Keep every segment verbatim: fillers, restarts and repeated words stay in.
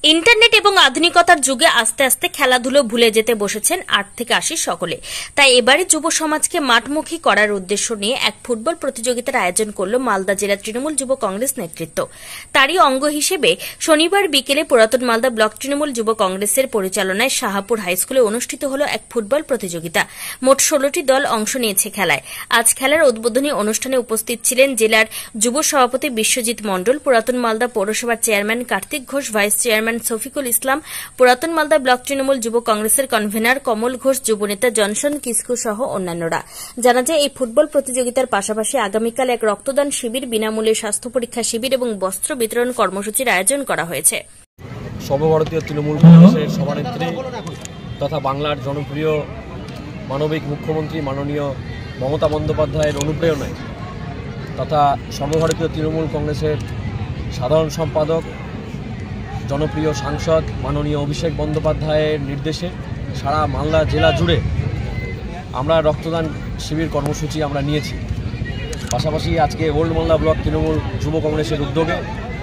Internet এবং আধুনিকতার যুগে আস্তে আস্তে খেলাধুলো ভুলে যেতে বসেছেন আট থেকে আশি সকলে। তাই এবারে যুব সমাজকে মাঠমুখী করার উদ্দেশ্য নিয়ে এক ফুটবল প্রতিযোগিতার আয়োজন করল মালদা জেলা তৃণমূল যুব কংগ্রেস নেতৃত্ব। তারই অঙ্গ হিসেবে শনিবার বিকেলে পুরাতন মালদা ব্লক তৃণমূল যুব কংগ্রেসের পরিচালনায় শাহাপুর হাইস্কুলে অনুষ্ঠিত হল এক ফুটবল প্রতিযোগিতা। মোট ষোলোটি দল অংশ নিয়েছে খেলায়। আজ খেলার উদ্বোধনী অনুষ্ঠানে উপস্থিত ছিলেন জেলার যুব সভাপতি বিশ্বজিৎ মণ্ডল, পুরাতন মালদা পৌরসভার chairman Kartik Ghosh, vice chairman Shafiqul Islam, পুরাতন মালদা ব্লক তৃণমূল যুব কংগ্রেসের কনভেনার কমল ঘোষ, যুবনেতা জনসন কিসকু সহ অন্যান্যরা। জানা যায়, এই ফুটবল প্রতিযোগিতার পাশাপাশি আগামীকাল এক রক্তদান শিবির, বিনামূল্যে স্বাস্থ্য পরীক্ষা শিবির এবং বস্ত্র বিতরণ কর্মসূচির আয়োজন করা হয়েছে। সর্বভারতীয় তৃণমূল কংগ্রেসের সভানেত্রী তথা বাংলার জনপ্রিয় মানবিক মুখ্যমন্ত্রী মাননীয় মমতা বন্দ্যোপাধ্যায়ের অনুপ্রেরণায় তথা সর্বভারতীয় তৃণমূল কংগ্রেসের সাধারণ সম্পাদক জনপ্রিয় সাংসদ মাননীয় অভিষেক বন্দ্যোপাধ্যায়ের নির্দেশে সারা মালদা জেলা জুড়ে আমরা রক্তদান শিবির কর্মসূচি আমরা নিয়েছি। পাশাপাশি আজকে ওল্ড মালদা ব্লক তৃণমূল যুব কংগ্রেসের উদ্যোগে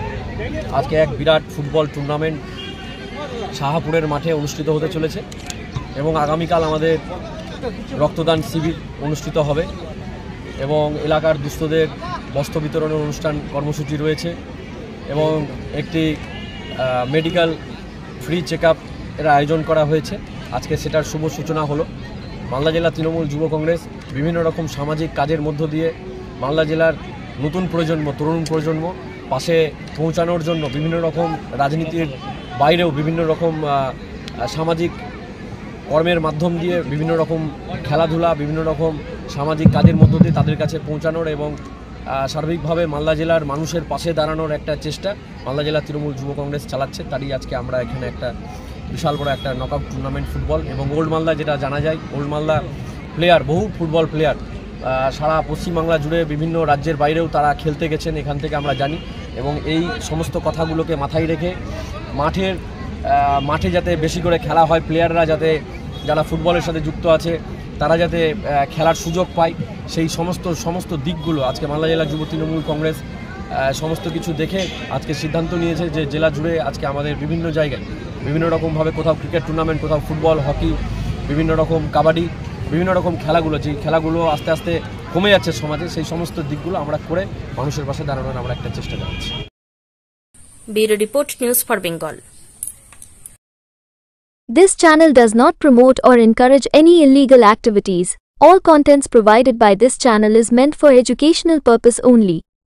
আজকে এক বিরাট ফুটবল টুর্নামেন্ট শাহাপুরের মাঠে অনুষ্ঠিত হতে চলেছে এবং আগামীকাল আমাদের রক্তদান শিবির অনুষ্ঠিত হবে এবং এলাকার দুস্থদের বস্ত্র বিতরণের অনুষ্ঠান কর্মসূচি রয়েছে এবং একটি মেডিকেল ফ্রি চেক আপ এর আয়োজন করা হয়েছে। আজকে সেটার শুভ সূচনা হলো। মালদা জেলা তৃণমূল যুব কংগ্রেস বিভিন্ন রকম সামাজিক কাজের মধ্য দিয়ে মালদা জেলার নতুন প্রজন্ম তরুণ প্রজন্ম পাশে পৌঁছানোর জন্য বিভিন্ন রকম রাজনীতির বাইরেও বিভিন্ন রকম সামাজিক কর্মের মাধ্যম দিয়ে বিভিন্ন রকম খেলাধুলা বিভিন্ন রকম সামাজিক কাজের মধ্য দিয়ে তাদের কাছে পৌঁছানোর এবং সার্বিকভাবে মালদা জেলার মানুষের পাশে দাঁড়ানোর একটা চেষ্টা মালদা জেলা তৃণমূল যুব কংগ্রেস চালাচ্ছে। তারই আজকে আমরা এখানে একটা বিশাল বড় একটা নকআউট টুর্নামেন্ট ফুটবল এবং ওল্ড মালদা যেটা জানা যায় ওল্ড মালদা প্লেয়ার বহু ফুটবল প্লেয়ার সারা পশ্চিমবাংলা জুড়ে বিভিন্ন রাজ্যের বাইরেও তারা খেলতে গেছেন, এখান থেকে আমরা জানি এবং এই সমস্ত কথাগুলোকে মাথায় রেখে মাঠের মাঠে যাতে বেশি করে খেলা হয়, প্লেয়াররা যাতে যারা ফুটবলের সাথে যুক্ত আছে তারা যাতে খেলার সুযোগ পায়, সেই সমস্ত সমস্ত দিকগুলো আজকে মালদা জেলা যুব তৃণমূল কংগ্রেস সমস্ত কিছু দেখে আজকে সিদ্ধান্ত নিয়েছে যে জেলা জুড়ে আজকে আমাদের বিভিন্ন জায়গায় বিভিন্ন রকমভাবে কোথাও ক্রিকেট টুর্নামেন্ট, কোথাও ফুটবল, হকি, বিভিন্ন রকম কাবাডি, বিভিন্ন রকম খেলাগুলো যে খেলাগুলো আস্তে আস্তে কমে যাচ্ছে সমাজে, সেই সমস্ত দিকগুলো আমরা করে মানুষের পাশে দাঁড়ানোর আমরা একটা চেষ্টা করছি। Bureau report, news for Bengal. This channel does not promote or encourage any illegal activities. All contents provided by this channel is meant for educational purpose only.